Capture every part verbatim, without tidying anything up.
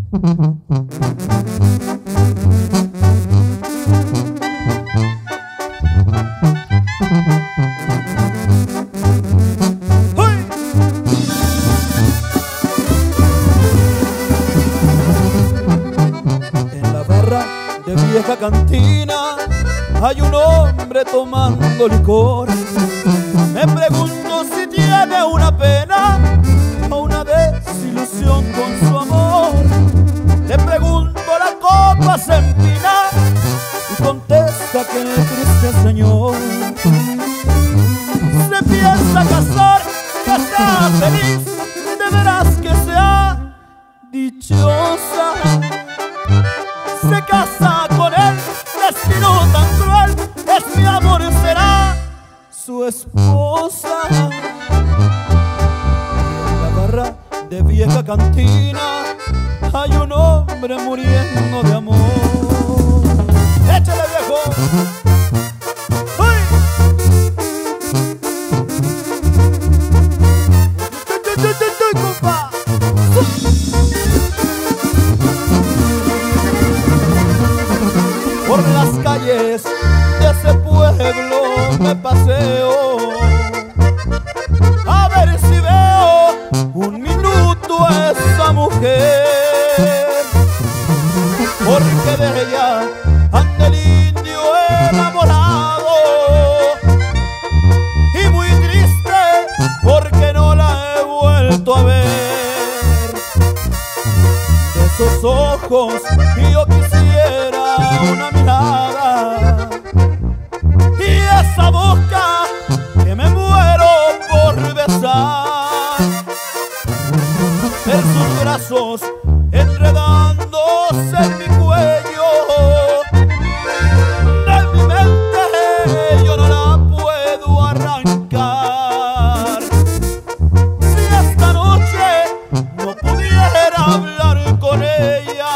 En la barra de vieja cantina hay un hombre tomando licor. Me pregunto si tiene una pena o una desilusión con su amor. Le pregunto, la copa se empina y contesta que el triste señor se piensa casar, que sea feliz, de veras que sea dichosa. Se casa con él, destino tan cruel, es mi amor, será su esposa. En la barra de vieja cantina hay un hombre muriendo de amor. ¡Échale, viejo! ¡Uy! ¡Tuy, tuy, tuy, tuy, compa! Por las calles de ese pueblo me paseo a ver si veo un minuto a esa mujer, porque de ella anda el indio enamorado y muy triste porque no la he vuelto a ver. De esos ojos yo quisiera una mirada y esa boca que me muero por besar, ver sus brazos enredándose en mi cuello. De mi mente yo no la puedo arrancar. Si esta noche no pudiera hablar con ella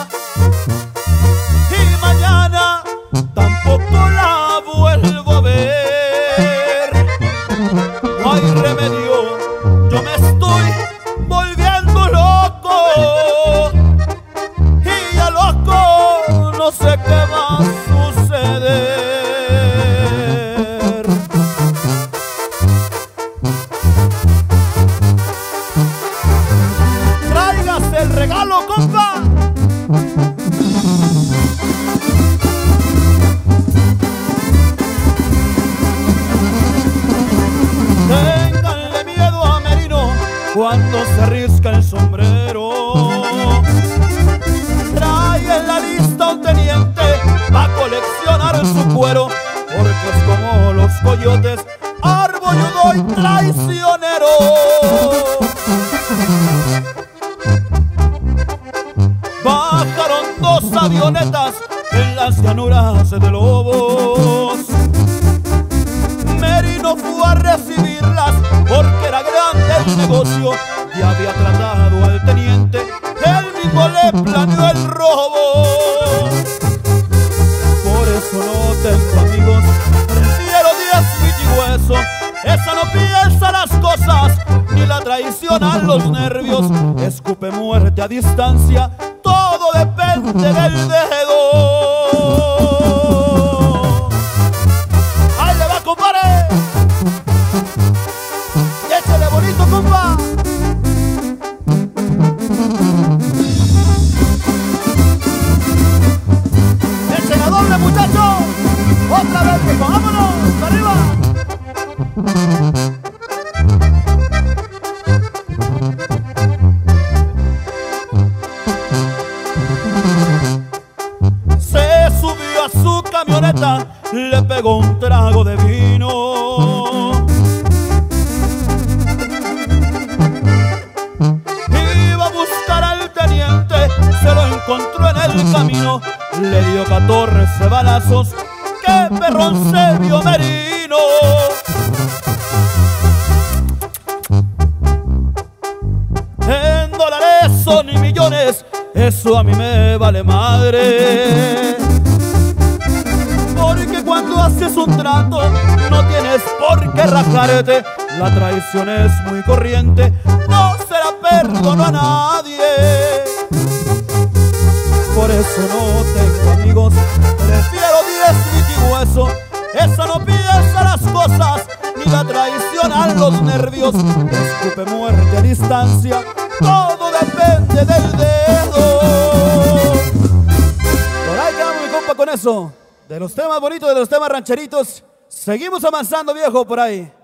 y mañana tampoco la vuelvo a ver, no hay remedio, yo me estoy volviendo loco y ya loco no sé qué va a suceder. Tráigase el regalo, compa. Ténganle miedo a Merino cuando se arrisca el sombrero. Trae en la lista un teniente pa' coleccionar su cuero, porque es como los coyotes, arboludo y traicionero. Bajaron dos avionetas en las llanuras de Lobos. Merino fue a recibirlas porque era grande el negocio y había tratado al teniente, él mismo le planeó el robo. Por eso no tengo amigos, prefiero diez mitihuesos. Esa no piensa las cosas ni la traicionan los nervios. Escupe muerte a distancia, todo depende del dedo. ¡Ahí le va, compadre! ¡Échale bonito, compa! ¡Échale a doble, muchachos! ¡Otra vez, que vámonos! ¡Arriba! Se subió a su camioneta, le pegó un trago de vino. Iba a buscar al teniente, se lo encontró en el camino, le dio catorce balazos. ¡Qué perrón se vio Merino! En dólares son y millones, eso a mí me vale madre. Porque cuando haces un trato no tienes por qué rajarte. La traición es muy corriente, no se la perdono a nadie. eso no tengo amigos, prefiero diez y hueso. Esa no piensa las cosas, ni la traicionan los nervios. Escupe muerte a distancia, todo depende del dedo. Por ahí quedamos, mi compa, con eso. De los temas bonitos, de los temas rancheritos. Seguimos avanzando, viejo, por ahí.